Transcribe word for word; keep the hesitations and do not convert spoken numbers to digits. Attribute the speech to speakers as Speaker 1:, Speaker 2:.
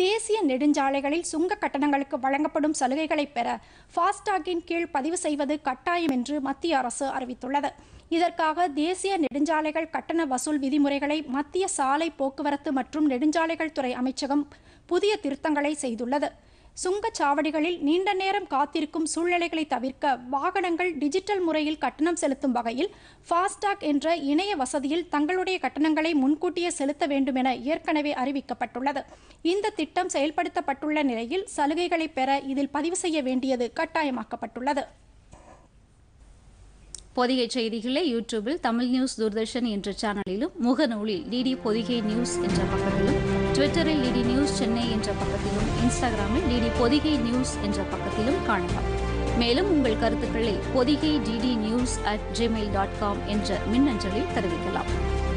Speaker 1: தேசிய நெடுஞ்சாலைகளில் சுங்க கட்டணங்களுக்கு வழங்கப்படும் சலுகைகளை பெற ஃபாஸ்டாகின் கீழ் பதிவு செய்வது கட்டாயம் என்று மத்திய அரசு அறிவித்துள்ளது. இதற்காக தேசிய நெடுஞ்சாலைகள் கட்டண வசூல் விதிமுறைகளை மத்திய சாலை போக்குவரத்து மற்றும் நெடுஞ்சாலைகள் துறை அமைச்சகம் புதிய திருத்தங்களை செய்துள்ளது. சுங்கச்சாவடிகளில் நீண்ட நேரம் காத்திருக்கும் சூழ்நிலைகளை தவிர்க்க வாகனங்கள் டிஜிட்டல் முறையில் கட்டணம் செலுத்தும் வகையில் ஃபாஸ்டாக் என்ற இணைய வசதியில் தங்களுடைய கட்டணங்களை முன்கூட்டியே செலுத்த வேண்டும் என ஏற்கனவே அறிவிக்கப்பட்டுள்ளது. இந்த திட்டம் செயல்படுத்தப்பட்டுள்ள நிலையில் சலுகைகளை பெற இதில் பதிவு செய்ய வேண்டியது கட்டாயமாக்கப்பட்டுள்ளது.
Speaker 2: பொதிகை செய்திகளை யூடியூபில் தமிழ் நியூஸ் தூர்தர்ஷன் என்ற சேனலிலும், முகநூலில் டிடி பொதிகை நியூஸ் என்ற பக்கத்திலும், ட்விட்டரில் டிடி நியூஸ் சென்னை என்ற பக்கத்திலும், இன்ஸ்டாகிராமில் டிடி பொதிகை நியூஸ் என்ற பக்கத்திலும் காணலாம். மேலும் உங்கள் கருத்துக்களை Podhigai DD news at Gmail dot com என்ற மின்னஞ்சலில் தெரிவிக்கலாம்.